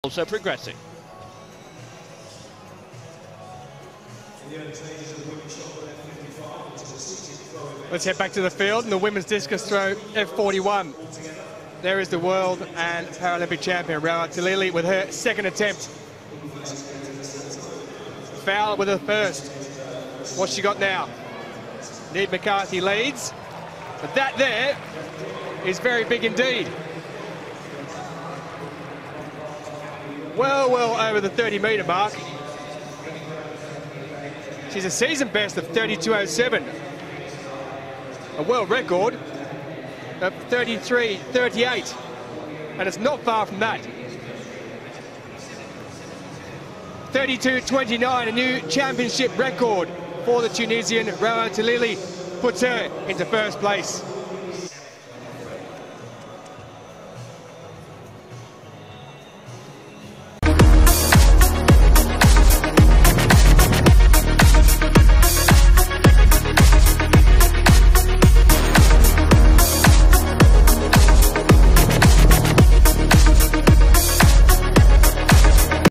Also progressing. Let's head back to the field and the women's discus throw F41. There is the world and Paralympic champion Raoua Tlili with her second attempt. Foul with her first. What's she got now? Niamh McCarthy leads, but that there is very big indeed. Well over the 30-metre mark. She's a season best of 32.07. A world record of 33.38. And it's not far from that. 32.29, a new championship record for the Tunisian. Raoua Tlili puts her into first place.